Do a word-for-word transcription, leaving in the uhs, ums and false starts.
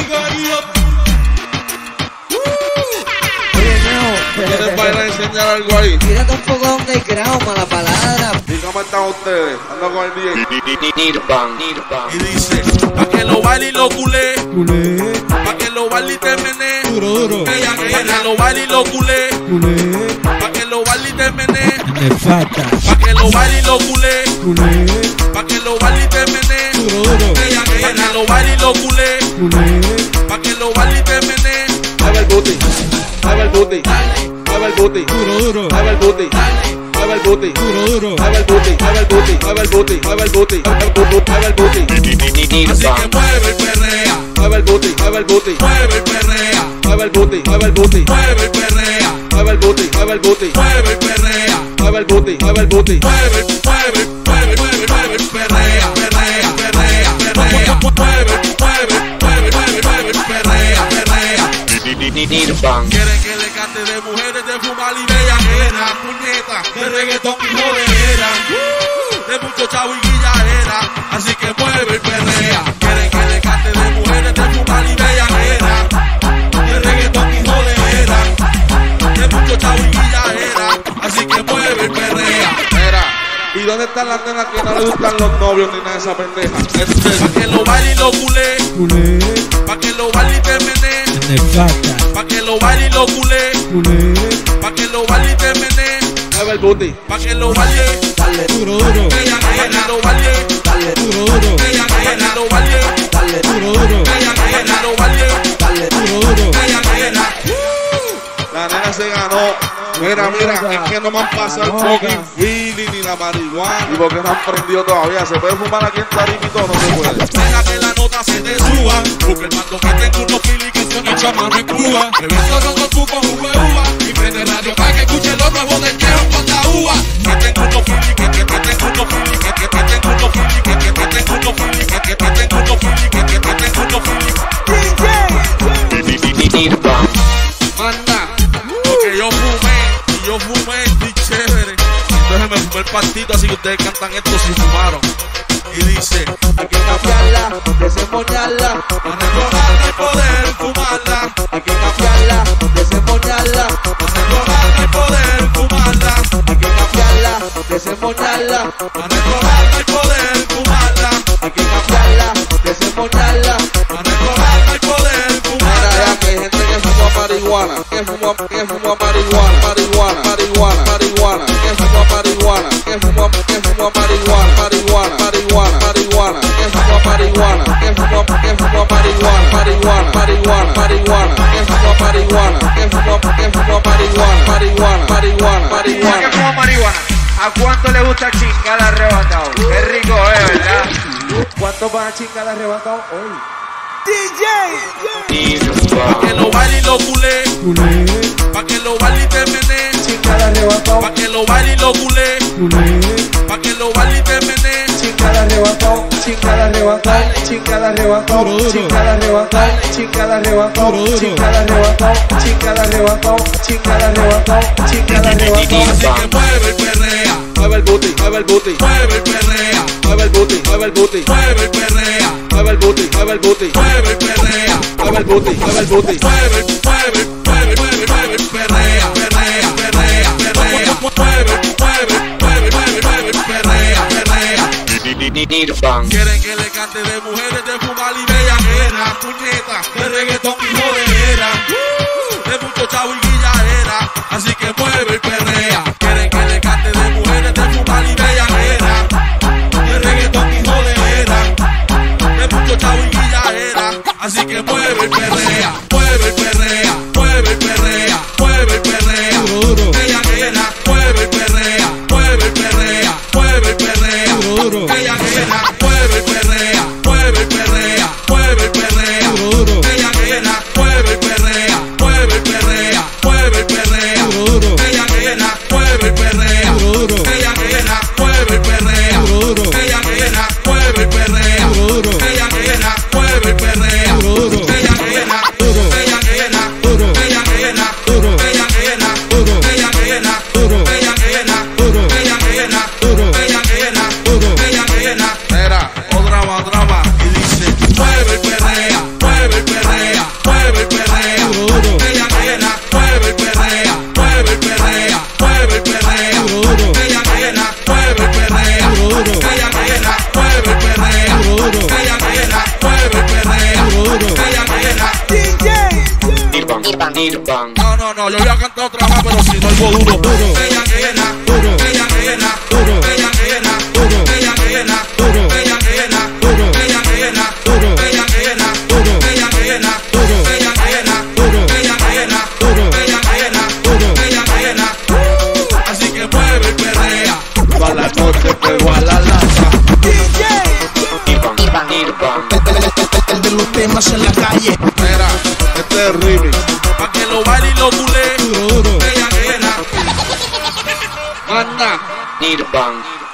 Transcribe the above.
¿Quieres bailar y enseñar algo ahí? Tírate un poco underground, mala palabra. ¿Y cómo están ustedes? Ando con el D J. Y dice, pa' que lo baile y lo culé, pa' que lo baile y te menee, ella que pa' que lo baile y lo culé, pa' que lo baile y te menee, pa' que lo baile y lo culé, pa' que lo baile y te menee, ella que pa' que lo baile y lo culé, pa' que lo baile y te menee. Mueve el booty, mueve el booty, mueve el booty, mueve el booty, mueve el booty, mueve el booty, mueve el booty, mueve el booty, mueve el booty, mueve el booty, mueve el booty. Así que mueve y perrea, Mueve el booty, mueve el booty, mueve y perrea, mueve el booty, mueve el booty, mueve y perrea, mueve el booty, mueve el booty, mueve y perrea, mueve el booty, mueve el booty. mueve, mueve, mueve, mueve, mueve, perrea, perrea, perrea, perrea, mueve, mueve, mueve, mueve, mueve, perrea, perrea. Quieren que le cante de mujeres, de fumar y bellaquera, puñeta, de reggaetón y jodera, de mucho chavo y guilladera, así que mueve y perrea. Quieren que le cante de mujeres, de fumar y bellaquera, de reggaetón y jodera, de mucho chavo y guilladera, así que mueve y perrea. Mira, ¿y dónde están las nenas que no le gustan los novios ni nada de esa pendeja? Pa' que lo baile y lo culé, pa' que lo baile y te menee, pa' que lo baile y lo culé, pa' que lo baile y te menee, Mueve el booty, pa' que lo baile, Dale, ella que pa' que lo baile, dale, ella que pa' que lo baile, dale, ella que pa' que lo baile, dale. ella que la. la nena se ganó. Mira, mira, es que no me han pasado el fucking feeling ni la marihuana. Y porque no han prendido todavía. ¿Se puede fumar aquí en Tarima y todo? No se puede. Deja que la nota se te suba, porque el mando que tengo unos filis que son hechos a mano en Cuba. Bebiendo con tu con jugo de uva y prende radio para que escuche lo nuevo del Cheo con la uva. Que tengo unos filis, que que que tengo unos filis, que que que tengo unos filis, que que que tengo unos filis, que que que tengo unos filis, que que que tengo unos filis. Manda, porque yo fumé y yo fumé y chévere. Entonces me fumé el pastito, así que ustedes cantan esto si fumaron. Y dice, Hay que cambiarla, desemboñarla. para recordar el poder fumarla, Hay que cambiarla, desemboñarla. para recordar el poder fumarla, Hay que cambiarla, desemboñarla. para recordar el poder fumarla, Hay que cambiarla, desemboñarla. para recordar el poder Mira, fumarla. ya que hay gente que fuma marihuana, que fuma, que fuma marihuana, marihuana, marihuana, marihuana, que fuma marihuana, que fuma, que fuma marihuana, marihuana, marihuana, marihuana, que fuma marihuana, que fuma, que fuma marihuana, marihuana, marihuana, marihuana, que fuma marihuana, que fuma, que fuma marihuana, marihuana, marihuana, ¿Por qué marihuana. fuma marihuana? ¿A cuánto le gusta chingar arrebatado? Qué rico es, ¿verdad? ¿Cuánto van a chingar arrebatado hoy? Pa' que lo baile y lo culé, pa' que lo baile y te menee, Chingar arrebatado, pa' que lo baile y lo culé, pa' que lo baile y te menee. chingar arrebatado, chingar arrebatado, chingar arrebatado, chingar arrebatado, chingar arrebatado, chingar arrebatado, chingar arrebatado, chingar arrebatado, chingar arrebatado. Así que mueve y perrea, Mueve el booty, mueve el booty, mueve y perrea, mueve el booty, mueve el booty, mueve y perrea, mueve el booty, mueve el booty, mueve y perrea, mueve el booty, mueve el booty. mueve, mueve, mueve, mueve, mueve, perrea, perrea, perrea, perrea, mueve, mueve, mueve, mueve, mueve, perrea, perrea. Quieren que le cante de mujeres, de fumar y bellaquera, puñeta, de reggaetón y jodera, de mucho chavo y guilladera, así que mueve y perrea. Quieren que le cante de mujeres, de fumar y bellaquera, de reggaetón y jodera, de mucho chavo y guilladera, así que mueve y perrea, mueve y perrea, mueve y perrea, mueve y perrea, bellaquera, mueve y perrea, mueve y perrea, mueve y perrea, bellaquera, mueve y perrea, mueve y perrea, mueve y perrea, bellaquera, mueve y perrea, mueve y perrea, mueve y perrea, bellaquera, mueve y perrea, bellaquera, mueve y perrea, bellaquera, mueve y perrea, bellaquera, mueve y perrea, bellaquera, bellaquera, Nirvan. No, no, no, yo voy a cantar otra vez, pero si no algo duro. Duro. Bella quena, Duro. bella quena, Duro. bella quena, Duro. bella quena, Duro. bella quena, Duro. bella quena, Duro. bella quena, Duro. bella quena, Duro. bella quena, Duro. bella quena, Duro. bella quena, Duro. bella quena. Así que mueve y perrea. Pa' la noche pego a la lanza. Nirvan. Nirvan. El de los temas en la calle. Mira, este es remix. Pa' que lo baile y lo tule. Duro, duro. Bella quena. Manda. Nirvan.